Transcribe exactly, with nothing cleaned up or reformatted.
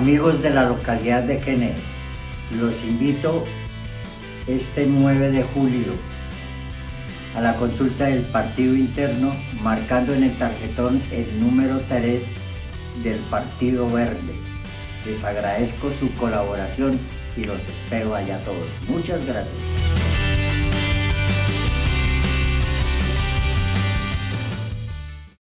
Amigos de la localidad de Quené, los invito este nueve de julio a la consulta del partido interno, marcando en el tarjetón el número tres del Partido Verde. Les agradezco su colaboración y los espero allá todos. Muchas gracias.